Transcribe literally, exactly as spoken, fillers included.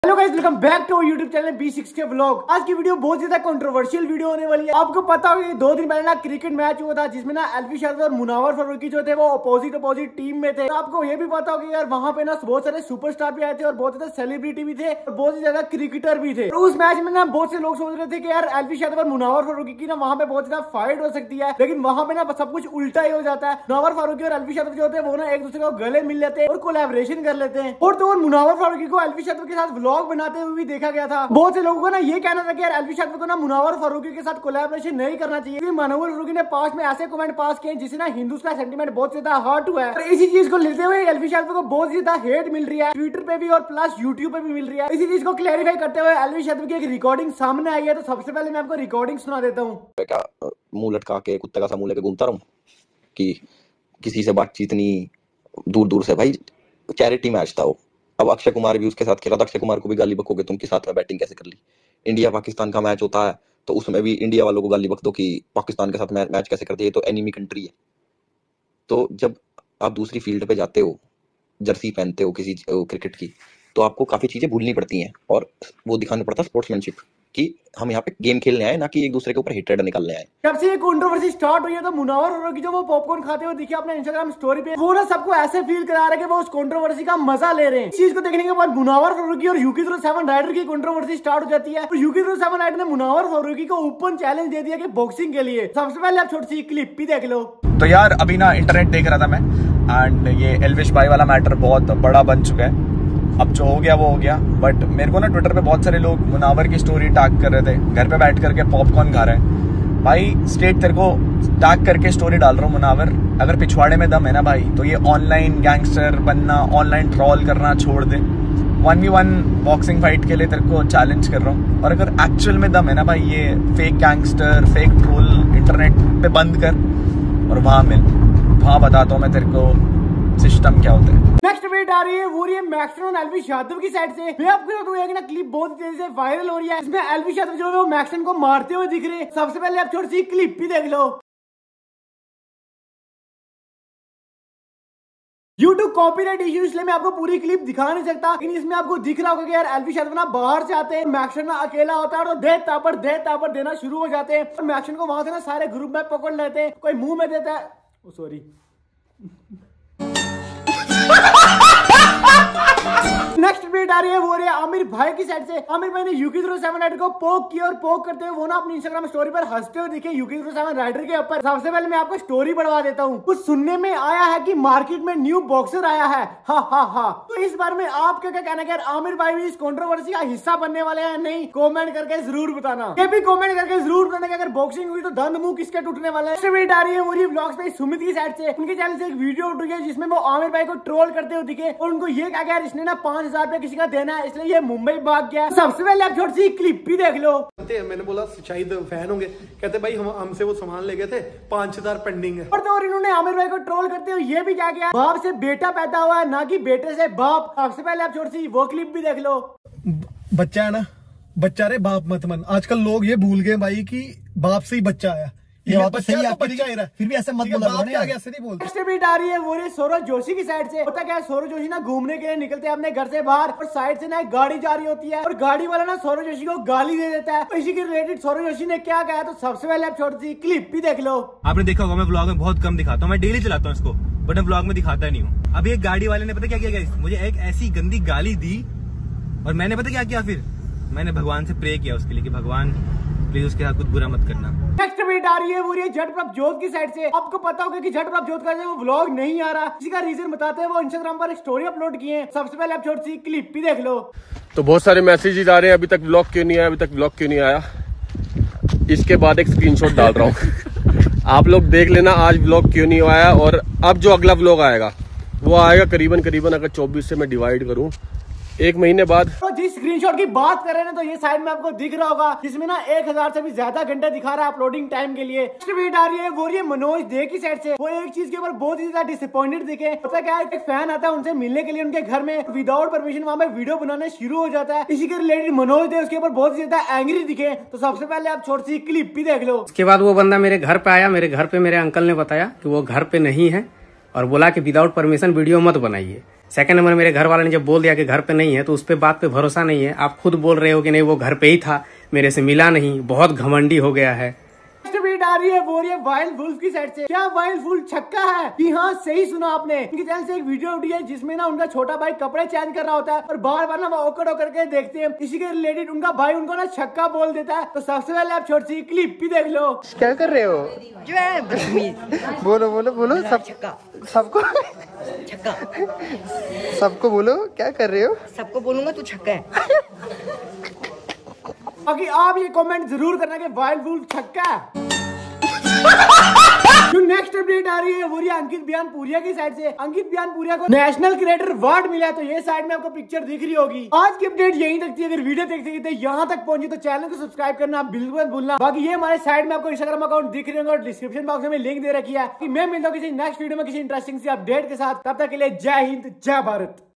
Hello guys, welcome back to YouTube channel B sixty vlog. आज की video बहुत ज्यादा कंट्रोवर्शियल वीडियो होने वाली है। आपको पता होगा दो दिन पहले ना क्रिकेट मैच हुआ था जिसमें ना एल्फी शादाब और मुनावर फारूकी जो थे वो अपोजिट अपोजिट टीम में थे। तो आपको ये भी पता होगा यार वहाँ पे ना बहुत सारे सुपरस्टार भी आए थे और बहुत ज्यादा सेलिब्रिटी भी थे और बहुत ज्यादा क्रिकेटर भी थे। तो उस मैच में ना बहुत से लोग सोच रहे थे कि यार एल्फी शादाब और मुनावर फारूकी की ना वहाँ पे बहुत ज्यादा फाइट हो सकती है, लेकिन वहाँ पे ना सब कुछ उल्टा ही हो जाता है। मुनावर फारूकी और एल्फी शादाब जो होते हैं वो ना एक दूसरे को गले मिल लेते हैं और कोलैबोरेशन कर लेते हैं। और तो मुनावर फारूकी को एल्फी शादाब के साथ व्लॉग बनाते हुए देखा गया था। बहुत से लोगों को ना ये कहना था कि यार एल्फी शादाब को ना मुनावर फारूकी के साथ कोलैबोरेशन नहीं करना चाहिए। मुनावर फारूकी ने पास में ऐसे कमेंट पास किए जिससे ना हिंदू का सेंटीमेंट बहुत ज्यादा हर्ट हुआ है। और इसी चीज को लेते हुए एल्फी शादाब को बहुत ज्यादा हेट मिल रही है ट्विटर पे भी और प्लस यूट्यूब पे भी मिल रही है। इसी चीज को क्लैरिफाई करते हुए एल्फी शादाब की एक रिकॉर्डिंग सामने आई है। तो सबसे पहले मैं आपको रिकॉर्डिंग सुना देता हूँ। क्या मुंह लटका के कुत्ते का सा मुंह लेके घूमता रहूं कि किसी से बातचीत नहीं, दूर दूर से। भाई चैरिटी मैच था वो। अब अक्षय कुमार भी उसके साथ खेला था, अक्षय कुमार को भी गाली बकोगे तुम कि साथ में बैटिंग कैसे कर ली। इंडिया पाकिस्तान का मैच होता है तो उसमें भी इंडिया वालों को गाली बक दो कि पाकिस्तान के साथ मैच कैसे करते हैं, तो एनिमी कंट्री है। तो जब आप दूसरी फील्ड पे जाते हो, जर्सी पहनते हो किसी क्रिकेट की, तो आपको काफी चीजें भूलनी पड़ती हैं और वो दिखाना पड़ता है स्पोर्ट्समैनशिप कि हम यहाँ पे गेम खेलने आए ना कि एक दूसरे के ऊपर हेट्रेड निकालने आए। जब से ये कंट्रोवर्सी स्टार्ट हुई है तो मुनावर फारूकी जो वो पॉपकॉर्न खाते हुए दिखे अपने इंस्टाग्राम स्टोरी पे, वो ना सबको ऐसे फील करा रहे हैं कि वो उस कंट्रोवर्सी का मजा ले रहे हैं। इस चीज को देखने के बाद मुनावर फारूकी और यूकी जीरो सेवन राइडर की कंट्रोवर्सी स्टार्ट हो जाती है। तो यूकी जीरो सेवन राइडर ने मुनावर फारूकी को ओपन चैलेंज दे दिया कि बॉक्सिंग के लिए। सबसे पहले आप छोटी सी क्लिप भी देख लो। तो यार अभी ना इंटरनेट देख रहा था मैं एंड ये एल्विश भाई वाला मैटर बहुत बड़ा बन चुका है। अब जो हो गया वो हो गया, बट मेरे को ना ट्विटर पे बहुत सारे लोग मुनावर की स्टोरी टैग कर रहे थे, घर पे बैठ करके पॉपकॉर्न खा रहे हैं। भाई स्टेट तेरे को टैग करके स्टोरी डाल रहा हूँ मुनावर, अगर पिछवाड़े में दम है ना भाई तो ये ऑनलाइन गैंगस्टर बनना, ऑनलाइन ट्रॉल करना छोड़ दे। One V one boxing fight के लिए तेरे को चैलेंज कर रहा हूँ, और अगर एक्चुअल में दम है ना भाई ये fake gangster fake troll internet पे बंद कर और वहां मिल, वहां बताता हूँ मैं तेरे को सिस्टम क्या होता है। नेक्स्ट अपडेट आ रही है वो रही है मैक्सन और एल्फी शादाब की साइड से। मैं आपको बता दूं ना क्लिप बहुत तेजी से वायरल हो रही है। इसमें एल्फी शादाब जो है वो मैक्सन को मारते हुए दिख रहे हैं। सबसे पहले आप छोटी सी क्लिप भी देख लो। यूट्यूब कॉपीराइट इश्यू इसलिए मैं आपको पूरी क्लिप दिखा नहीं सकता, लेकिन इसमें आपको दिख रहा होगा कि यार एल्फी शादाब ना बाहर से आते हैं, मैक्सन ना अकेला होता है और दे तापड़ दे तापड़ देना शुरू हो जाते हैं। और मैक्सन को वहां से ना सारे ग्रुप में पकड़ लेते हैं, कोई मुंह में देता है, सॉरी नेक्स्ट अपडेट आ रही है वो रही है आमिर भाई की साइड से। आमिर भाई ने यूकी जीरो सेवन राइडर को पोक किया और पोक करते हुए वो ना अपनी इंस्टाग्राम स्टोरी पर हंसते हुए दिखे यूकी जीरो सेवन राइडर के ऊपर। सबसे पहले मैं आपको स्टोरी बढ़वा देता हूँ। कुछ सुनने में आया है कि मार्केट में न्यू बॉक्सर आया है, हा हा हा। तो इस बारे में आपका क्या कहना है? आमिर भाई भी इस कंट्रोवर्सी का हिस्सा बनने वाले हैं नहीं? कॉमेंट करके जरूर बताना। ये भी कॉमेंट करके जरूर बताना कि अगर बॉक्सिंग हुई तो दंद मुंह किसके टूटने वाले हैं। अपडेट आ रही है वो रही व्लॉग्स पे सुमित की साइड से। उनके चैनल से एक वीडियो उठ गई जिसमें वो आमिर भाई को ट्रोल करते हुए दिखे और उनको ये कहा गया इसने ना पांच हजार रुपए किसी का देना है इसलिए ये मुंबई भाग गया। सबसे पहले आप छोटी सी क्लिप भी देख लो। मैंने बोला शायद फैन होंगे, कहते भाई हम हमसे वो सामान ले गए थे, पांच हजार पेंडिंग है। और तो और इन्होंने आमिर भाई को ट्रोल करते हुए ये भी क्या किया, बाप से बेटा पैदा हुआ है ना कि बेटे से बाप। सबसे पहले आप छोटी सी वो क्लिप भी देख लो। बच्चा है ना, बच्चा रे बाप मत मन। आजकल लोग ये भूल गए भाई कि बाप से ही बच्चा आया। ये बात सही है, फिर भी ऐसे मत बोला ऐसे नहीं बोलते। नेक्स्ट अपडेट आ रही है वो सौरभ जोशी की साइड से। होता क्या है, सौरभ जोशी ना घूमने के लिए निकलते हैं अपने घर से बाहर और साइड से ना एक गाड़ी जा रही होती है और गाड़ी वाला ना सौरभ जोशी को गाली दे देता है। तो इसी के रिलेटेड सौरभ जोशी ने क्या कहा, तो सबसे पहले आप छोटी सी क्लिप भी देख लो। आपने देखा होगा मैं ब्लॉग में बहुत कम दिखाता हूँ, मैं डेली चलाता हूँ इसको, बट मैं ब्लॉग में दिखाता नहीं हूँ। अभी एक गाड़ी वाले ने पता क्या किया, मुझे एक ऐसी गंदी गाली दी और मैंने पता क्या किया, फिर मैंने भगवान से प्रे किया उसके लिए कि भगवान प्लीज उसके साथ कुछ बुरा मत करना। नेक्स्ट अपडेट आ रही है वो रही है जट प्रभजोत की साइड से। आपको पता होगा कि जट प्रभजोत का वो व्लॉग नहीं आ रहा, इसका रीजन बताते हैं वो इंस्टाग्राम पर एक स्टोरी अपलोड किए हैं। सबसे पहले आप छोटी सी क्लिप भी देख लो। तो बहुत सारे मैसेजेस आ रहे हैं, अभी तक व्लॉग क्यों नहीं आया, अभी तक व्लॉग क्यों नहीं आया। इसके बाद एक स्क्रीनशॉट डाल रहा हूँ आप लोग देख लेना आज व्लॉग क्यों नहीं आया। और अब जो अगला व्लॉग आएगा वो आएगा करीबन करीबन अगर चौबीस से मैं डिवाइड करूँ एक महीने बाद। तो जिस स्क्रीनशॉट की बात कर रहे हैं तो ये साइड में आपको दिख रहा होगा जिसमें ना एक हजार से भी ज्यादा घंटे दिखा रहा है अपलोडिंग टाइम के लिए। नेक्स्ट वीडियो आ रही है वो रही है मनोज दे की साइड से। वो एक चीज के ऊपर बहुत ही ज्यादा डिसअपॉइंटेड दिखे। पता क्या है, एक फैन आता है उनसे मिलने के लिए उनके घर में, विदाउट परमिशन वहाँ पे वीडियो बनाने शुरू हो जाता है। इसी के रिलेटेड मनोज दे उसके ऊपर बहुत ही ज्यादा एंग्री दिखे। तो सबसे पहले आप छोटी सी क्लिप भी देख लो। उसके बाद वो बंदा मेरे घर पे आया, मेरे घर पे मेरे अंकल ने बताया कि वो घर पे नहीं है और बोला कि विदाउट परमिशन वीडियो मत बनाइए। सेकंड नंबर मेरे घर वाले ने जब बोल दिया कि घर पे नहीं है तो उस पे बात पे भरोसा नहीं है। आप खुद बोल रहे हो कि नहीं वो घर पे ही था, मेरे से मिला नहीं, बहुत घमंडी हो गया है। आ रही है वो रही है वाइल्ड वुल्फ की साइड से। क्या वाइल्ड वुल्फ छक्का है? कि हाँ, सही सुना आपने। इनके चैनल से एक वीडियो उठी है जिसमें ना उनका छोटा भाई कपड़े चेंज कर रहा होता है और बार बार ना वो ओकड़ ओकड़ के देखते हैं। इसी के रिलेटेड उनका भाई उनको ना छक्का बोल देता है। तो सबसे पहले आप छोटी सी क्लिप भी देख लो। क्या कर रहे हो? जो है बदतमीज। बोलो बोलो बोलो सब छक्का सबको छक्का सबको बोलो क्या कर रहे हो? सबको बोलूंगा तू छक्का है। बाकी आप ये कमेंट जरूर करना कि वाइल्ड वुल्फ छक्का है। जो नेक्स्ट अपडेट आ रही है वो अंकित बियानपुरिया की साइड से। अंकित बियानपुरिया को नेशनल क्रिएटर अवार्ड मिला है। तो ये साइड में आपको पिक्चर दिख रही होगी। आज की अपडेट यहीं तक थी। अगर वीडियो देखते देखते यहाँ तक पहुंची तो चैनल को सब्सक्राइब करना बिल्कुल भूलना। बाकी ये हमारे साइड में आपको इंस्टाग्राम अकाउंट दिख रहे होंगे और डिस्क्रिप्शन बॉक्स में लिंक दे रखी है। कि मैं मिलता हूँ किसी नेक्स्ट वीडियो में किसी इंटरेस्टिंग सी अपडेट के साथ। तब तक के लिए जय हिंद, जय भारत।